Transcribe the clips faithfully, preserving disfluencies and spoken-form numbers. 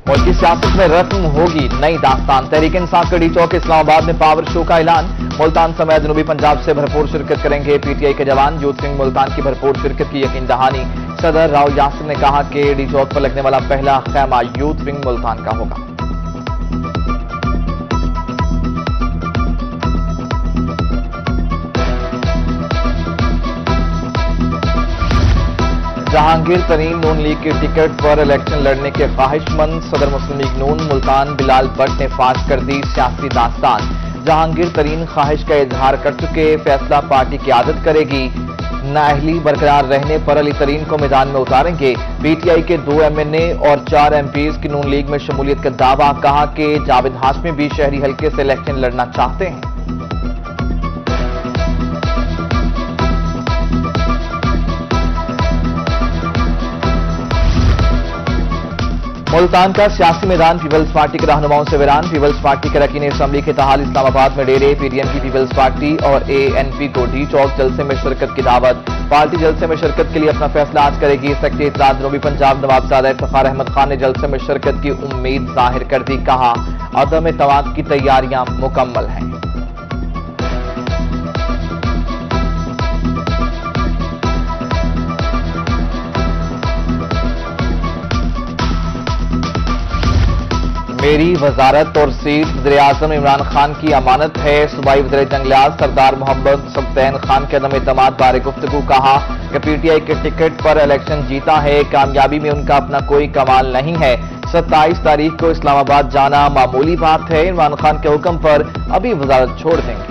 मुल्की सियासत में रस्म होगी नई दास्तान। तहरीक इंसाफ के डी चौक इस्लामाबाद में पावर शो का ऐलान। मुल्तान समेत जनूबी पंजाब से भरपूर शिरकत करेंगे पीटीआई के जवान। यूथ विंग मुल्तान की भरपूर शिरकत की यकीन दहानी। सदर राव यासिर ने कहा कि डी चौक पर लगने वाला पहला खैमा यूथ विंग मुल्तान का होगा। जहांगीर तरीन नून लीग की टिकट पर इलेक्शन लड़ने के ख्वाहिशमंद सदर मुस्लिम लीग नून मुल्तान बिलाल भट्ट ने फाश कर दी सियासी दास्तान। जहांगीर तरीन ख्वाहिश का इजहार कर चुके, फैसला पार्टी की आदत करेगी। नाअहली बरकरार रहने पर अली तरीन को मैदान में उतारेंगे। पीटीआई के दो एमएनए और चार एमपीज की नून लीग में शमूलियत का दावा। कहा कि जावेद हाशमी भी शहरी हल्के से इलेक्शन लड़ना चाहते हैं। मुल्तान का सियासी मैदान पीपल्स पार्टी के रहनुमाओं से वीरान। पीपल्स पार्टी के रकीन असम्बली के तहाल इस्लामाबाद में डेरे। पीडीएम की पीपल्स पार्टी और एएनपी को डी चौक जलसे में शिरकत की दावत। पार्टी जलसे में शिरकत के लिए अपना फैसला आज करेगी। सेक्रेटरी इत्तलात जनूबी पंजाब नवाबजादा इफ्तिखार अहमद खान ने जलसे में शिरकत की उम्मीद जाहिर कर दी। कहा, अदम तवाक़ की तैयारियां मुकम्मल हैं। मेरी वजारत और सीट वज़ीर-ए-आज़म इमरान खान की अमानत है। सूबाई वज़ीर जंगलात सरदार मोहम्मद सुल्तान खान के अदम एतमाद बारे गुफ्तगू। कहा कि पीटीआई के टिकट पर इलेक्शन जीता है, कामयाबी में उनका अपना कोई कमाल नहीं है। सत्ताईस तारीख को इस्लामाबाद जाना मामूली बात है। इमरान खान के हुक्म पर अभी वजारत छोड़ देंगे।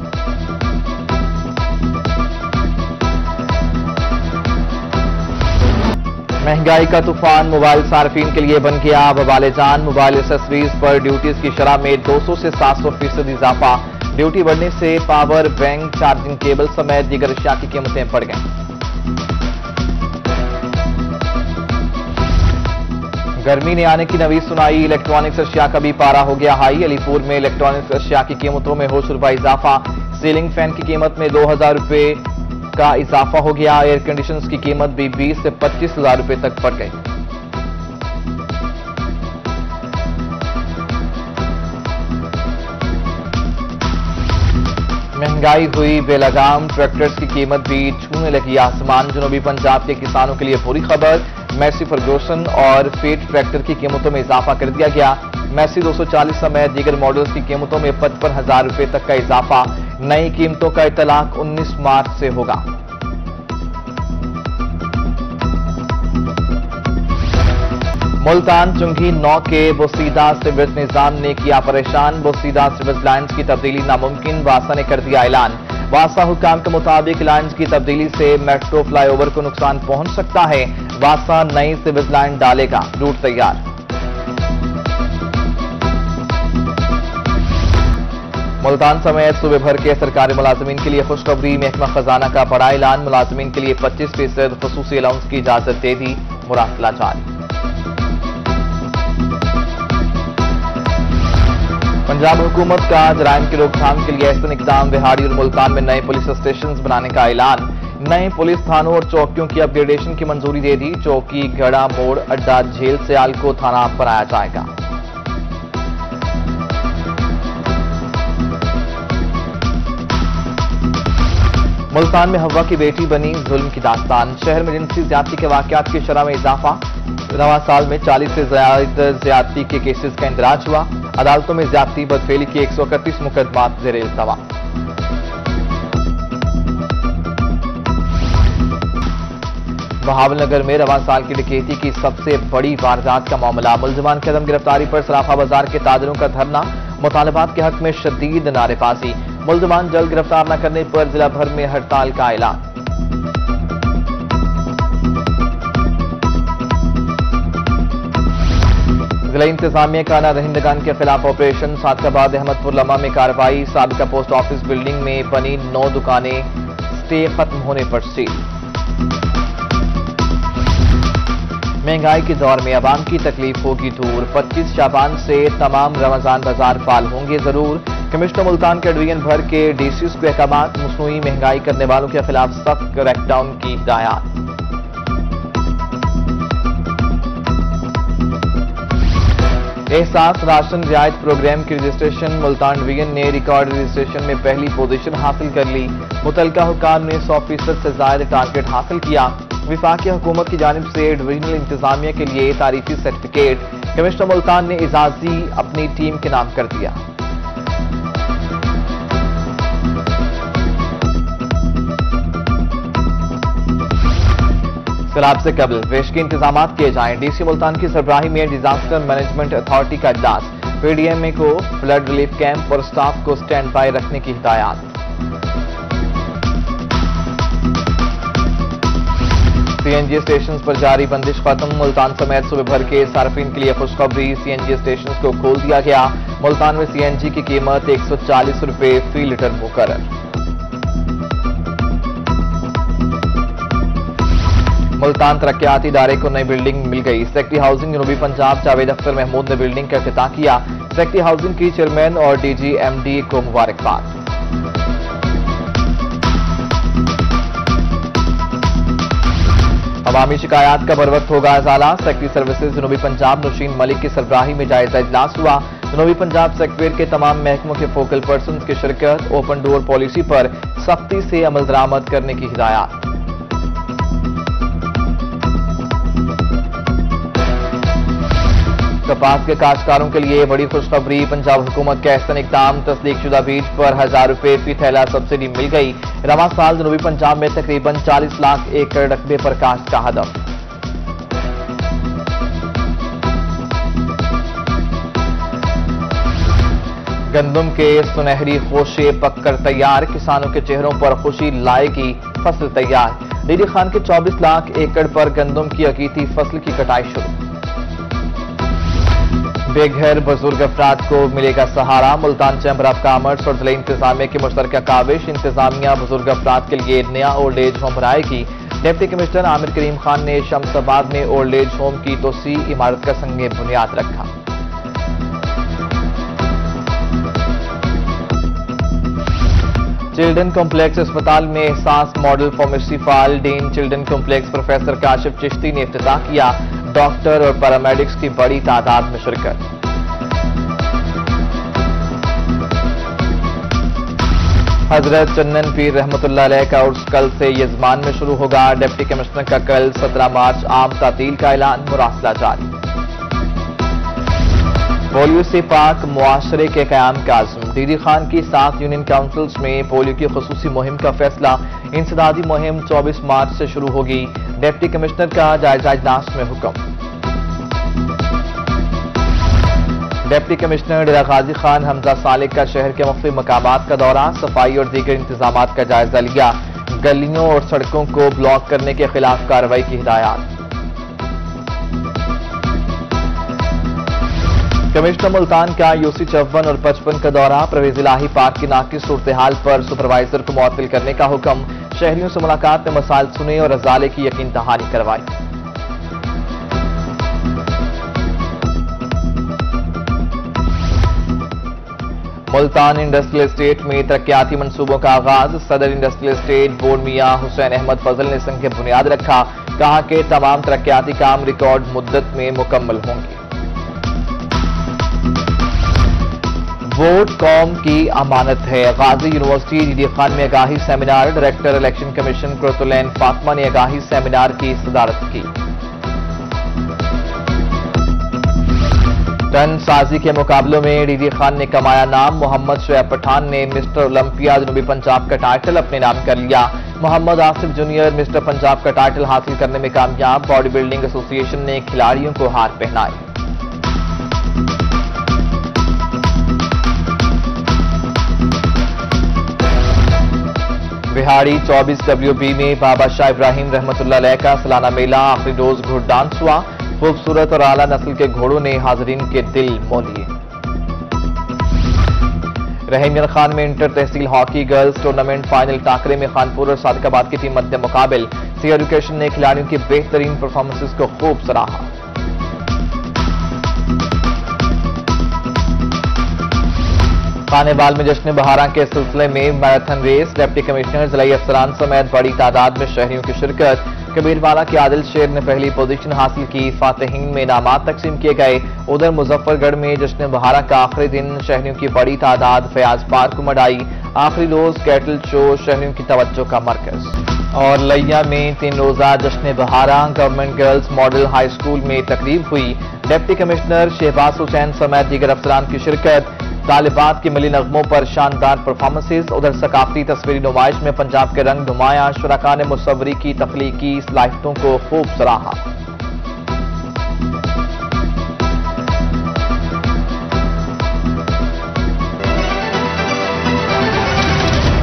महंगाई का तूफान मोबाइल सार्फिन के लिए बन गया बवाले जान। मोबाइल एसेसरीज पर ड्यूटीज की शरह में दो सौ से सात सौ फीसद इजाफा। ड्यूटी बढ़ने से पावर बैंक, चार्जिंग केबल समेत दीगर अशिया की कीमतें बढ़ गईं। गर्मी ने आने की नवीज सुनाई। इलेक्ट्रॉनिक्स अशिया का भी पारा हो गया हाई। अलीपुर में इलेक्ट्रॉनिक्स अशिया की कीमतों में होश रुपा इजाफा। सीलिंग फैन की कीमत में दो हजार रुपये का इजाफा हो गया। एयर कंडीशनर्स की कीमत भी बीस से पच्चीस हजार रुपए तक बढ़ गई। महंगाई हुई बेलगाम। ट्रैक्टर्स की कीमत भी छूने लगी आसमान। जनूबी पंजाब के किसानों के लिए बुरी खबर। मैसी फर्गूसन और फीट ट्रैक्टर की कीमतों में इजाफा कर दिया गया। मैसी दो सौ चालीस समेत दीगर मॉडल्स की कीमतों में पचपन हजार रुपए तक का इजाफा। नई कीमतों का इतलाक उन्नीस मार्च से होगा। मुल्तान चुंगी नौ के बोसीदा सिविल निजाम ने किया परेशान। बोसीदा सिविल लाइन्स की तब्दीली नामुमकिन। वासा ने कर दिया ऐलान। वासा हुकाम के मुताबिक लाइन्स की तब्दीली से मेट्रो फ्लाईओवर को नुकसान पहुंच सकता है। वासा नई सिविल लाइन डालेगा। रूट तैयार। मुल्तान समेत सूबे भर के सरकारी मुलाजमीन के लिए खुशखबरी। महकमा खजाना का बड़ा ऐलान। मुलाजमीन के लिए पच्चीस फीसद खसूसी अलाउंस की इजाजत दे दी। मुरासला जारी। पंजाब हुकूमत का जराइम की रोकथाम के लिए ऐसे इकदाम। बिहाड़ी और मुल्तान में नए पुलिस स्टेशन बनाने का ऐलान। नए पुलिस थानों और चौकियों की अपग्रेडेशन की मंजूरी दे दी। चौकी, गड़ा, मोड़, अड्डा, झील से आलको थाना बनाया जाएगा। मुल्तान में हवा की बेटी बनी जुल्म की दास्तान। शहर में जिनसी ज्यादती के वाकयात की शरह में इजाफा। रवां साल में चालीस से ज्यादा ज्यादती के केसेस का इंदराज हुआ। अदालतों में ज्यादती बदफेली की एक सौ इकतीस मुकदमात ज़ेरे इल्तवा। बहावलनगर में रवां साल की डकैती की सबसे बड़ी वारदात का मामला। मुलजमान की अदम गिरफ्तारी पर सराफा बाजार के ताजरों का धरना। मुतालबात के हक में शदीद नारेबाजी। मुलजमान जल्द गिरफ्तार न करने पर जिला भर में हड़ताल का ऐलान। जिला इंतजामिया का नादहिंदगान के खिलाफ ऑपरेशन। सादकाबाद अहमदपुर लम्हा में कार्रवाई। साबिका पोस्ट ऑफिस बिल्डिंग में बनी नौ दुकानें स्टे खत्म होने पर सील। महंगाई के दौर में आवाम की तकलीफ होगी दूर। पच्चीस शाबान से तमाम रमजान बाजार फाल होंगे जरूर। कमिश्नर मुल्तान के डिवीजन भर के डीसीज को अहकाम। मसनूई महंगाई करने वालों के खिलाफ सख्त क्रैकडाउन की हिदायत। एहसास राशन रियायत प्रोग्राम की रजिस्ट्रेशन मुल्तान डिवीजन ने रिकॉर्ड रजिस्ट्रेशन में पहली पोजीशन हासिल कर ली। मुतलका हुकाम ने सौ फीसद से ज्यादा टारगेट हासिल किया। विफाकी हुकूमत की जानिब से डिवीजनल इंतजामिया के लिए तारीखी सर्टिफिकेट कमिश्नर मुल्तान ने एजाजी अपनी टीम के नाम कर दिया। सैलाब से कबल पेश के इंतजाम किए जाएं। डीसी मुल्तान की सरबराही में डिजास्टर मैनेजमेंट अथॉरिटी का इजलास। पीडीएमए को फ्लड रिलीफ कैंप और स्टाफ को स्टैंड बाय रखने की हिदायत। सीएनजी स्टेशन पर जारी बंदिश खत्म। मुल्तान समेत सूबे भर के सार्फिन के लिए खुशखबरी। सीएनजी स्टेशन को खोल दिया गया। मुल्तान में सीएनजी की कीमत एक सौ चालीस रुपए फी लीटर मुकर्रर। मुल्तान तरक्याती इदारे को नई बिल्डिंग मिल गई। सेक्रेटरी हाउसिंग जनूबी पंजाब जावेद अख्तर महमूद ने बिल्डिंग का इफ्तिताह किया। सेक्रेटरी हाउसिंग की चेयरमैन और डीजी एमडी को मुबारकबाद। अवामी शिकायत का बर वक्त होगा इजाला। सेक्रेटरी सर्विसेज जनूबी पंजाब नौशीन मलिक की सरबराही में जायजा इजलास हुआ। जनूबी पंजाब सेक्रेटरी के तमाम महकमों के फोकल पर्सन की शिरकत। ओपन डोर पॉलिसी पर सख्ती से अमल दरामद करने की हिदायत। कपास के काश्तकारों के लिए बड़ी खुशखबरी। पंजाब हुकूमत का एहसन इकदाम। तस्दीकशुदा बीज पर हजार रुपए फी थैला सब्सिडी मिल गई। रवां साल जनूबी पंजाब में तकरीबन चालीस लाख एकड़ रकबे पर काश्त का हदफ। गंदम के सुनहरी खोशे पककर तैयार। किसानों के चेहरों पर खुशी लाएगी फसल तैयार। डीडी खान के चौबीस लाख एकड़ पर गंदम की अकीती फसल की कटाई शुरू। बेघर बुजुर्ग अफराद को मिलेगा सहारा। मुल्तान चैम्बर ऑफ कॉमर्स और जिला इंतजामिया की मुश्तरका काविश। इंतजामिया बुजुर्ग अफराद के लिए नया ओल्ड एज होम बनाएगी। डिप्टी कमिश्नर आमिर करीम खान ने शमसाबाद में ओल्ड एज होम की तोसी इमारत का संगे बुनियाद रखा। चिल्ड्रन कॉम्प्लेक्स अस्पताल में एहसास मॉडल फार्मेसी फाल। Dean children complex professor Kashif Chishti ने इफ्तिताह किया। डॉक्टर और पैरामेडिक्स की बड़ी तादाद में शिरकत। हजरत चन्नन पीर रहमतुल्लाह अलैह का उर्स कल से यजमान में शुरू होगा। डिप्टी कमिश्नर का कल सत्रह मार्च आम तातील का ऐलान। मुरासला जारी। पोलियो से पाक मुआशरे के कयाम का आज़म। डीडी खान की सात यूनियन काउंसिल्स में पोलियो की खुसूसी मुहिम का फैसला। इंसदादी मुहिम चौबीस मार्च से शुरू होगी। डिप्टी कमिश्नर का जायजा इजलास में हुक्म। डिप्टी कमिश्नर डेरा गाजी खान हमजा सालिक का शहर के मुख्तलिफ मकामात का दौरा। सफाई और दीगर इंतजामात का जायजा लिया। गलियों और सड़कों को ब्लॉक करने के खिलाफ कार्रवाई की हिदायत। कमिश्नर मुल्तान का यूसी चौवन और पचपन का दौरा। परवेज इलाही पार्क की नाकिस सूरत हाल पर सुपरवाइजर को मुअत्तल करने का हुक्म। शहरियों से मुलाकात में मसाइल सुने और अजाले की यकीन दहानी करवाई। मुल्तान इंडस्ट्रियल एस्टेट में तरक्याती मंसूबों का आगाज। सदर industrial estate board Mian Hussain Ahmad Fazal ने संग बुनियाद रखा। कहा कि तमाम तरक्याती काम रिकॉर्ड मुद्दत में मुकम्मल होंगे। वोट कौम की अमानत है। गाजी यूनिवर्सिटी डीडी खान में आगाही seminar. Director election commission Qurratulain Fatima ने आगाही सेमिनार की सदारत की। टन साजी के मुकाबलों में डीडी खान ने कमाया नाम। मोहम्मद शुएब पठान ने मिस्टर ओलंपिया जनूबी पंजाब का टाइटल अपने नाम कर लिया। मोहम्मद आसिफ जूनियर मिस्टर पंजाब का टाइटल हासिल करने में कामयाब। बॉडी बिल्डिंग एसोसिएशन ने खिलाड़ियों को हार पहनाई। बिहाड़ी चौबीस डब्ल्यू बी में बाबा शाह इब्राहिम रहमतुल्लाह अलैह का सालाना मेला। आखिरी रोज घोड़ डांस हुआ। खूबसूरत और आला नस्ल के घोड़ों ने हाजरीन के दिल मोह लिए। रहीम खान में inter tehsil hockey girls tournament final टाकरे में खानपुर और सादिकाबाद की टीम मध्य मुकाबिल। सी एजुकेशन ने खिलाड़ियों की बेहतरीन परफॉर्मेंसेस को खूब सराहा। खानेवाल में जश्न बहारा के सिलसिले में मैराथन रेस। डिप्टी कमिश्नर जिला अफसरान समेत बड़ी तादाद में शहरियों की शिरकत। कबीरवाला के आदिल शेर ने पहली पोजीशन हासिल की। फातिहीन में इनामात तकसीम किए गए। उधर मुजफ्फरगढ़ में जश्न बहारा का आखिरी दिन शहरियों की बड़ी तादाद फयाज पार्क में आई। आखिरी रोज कैटल शो शहरियों की तवज्जो का मरकज। और लिया में तीन रोजा जश्न बहारा government girls model high school में तकरीब हुई। डिप्टी कमिश्नर शहबाज हुसैन समेत दीगर अफसरान की शिरकत। तालिबात के मिली नगमों पर शानदार परफॉर्मेंसेज। उधर सकाफती तस्वीरी नुमाइश में पंजाब के रंग नुमाया। शुरका ने मुसव्वरी की तख्लीकी सलाहियतों को खूब सराहा।